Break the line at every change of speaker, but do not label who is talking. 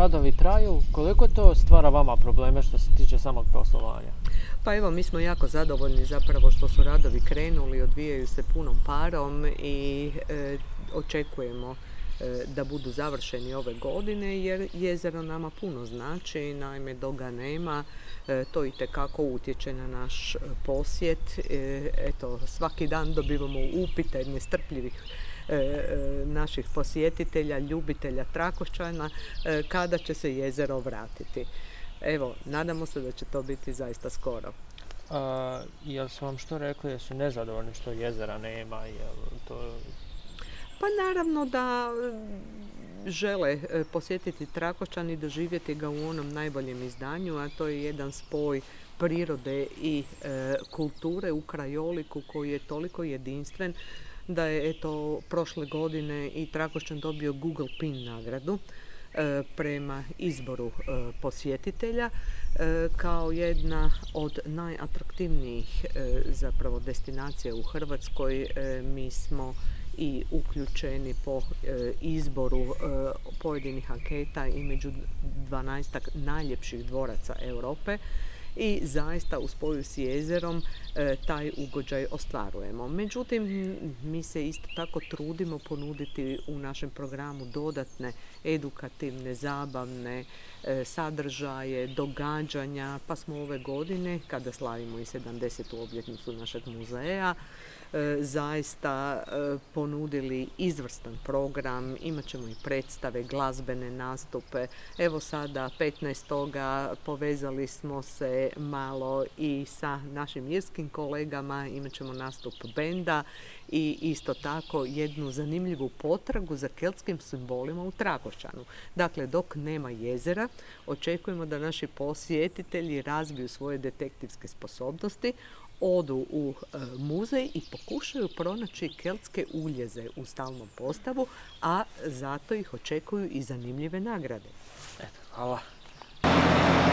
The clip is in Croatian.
radovi traju, koliko to stvara vama probleme što se tiče samog poslovanja?
Pa evo, mi smo jako zadovoljni zapravo što su radovi krenuli, odvijaju se punom parom i očekujemo da budu završeni ove godine jer jezero nama puno znači, naime dok ga nema to itekako utječe na naš posjet. Eto, svaki dan dobivamo upite nestrpljivih naših posjetitelja, ljubitelja Trakošćana kada će se jezero vratiti. Evo, nadamo se da će to biti zaista skoro.
Jel su vam što rekli, jer su nezadovoljni što jezera nema?
Pa naravno da žele posjetiti Trakošćan i doživjeti ga u onom najboljem izdanju, a to je jedan spoj prirode i kulture u krajoliku koji je toliko jedinstven da je eto prošle godine i Trakošćan dobio Google Pin nagradu prema izboru posjetitelja kao jedna od najatraktivnijih zapravo destinacija u Hrvatskoj. Mi smo i uključeni po izboru pojedinih anketa i među 12 najljepših dvoraca Europe i zaista u spoju s jezerom taj ugođaj ostvarujemo. Međutim, mi se isto tako trudimo ponuditi u našem programu dodatne edukativne, zabavne sadržaje, događanja, pa smo ove godine, kada slavimo i 70. obljetnicu našeg muzeja, zaista ponudili izvrstan program, imat ćemo i predstave, glazbene nastupe. Evo sada 15. povezali smo se malo i sa našim irskim kolegama, imat ćemo nastup benda i isto tako jednu zanimljivu potragu za keltskim simbolima u Trakošćanu. Dakle, dok nema jezera, očekujemo da naši posjetitelji razviju svoje detektivske sposobnosti, odu u muzej i pokušaju pronaći keltske uljeze u stalnom postavu, a zato ih očekuju i zanimljive nagrade.
Eto, hvala.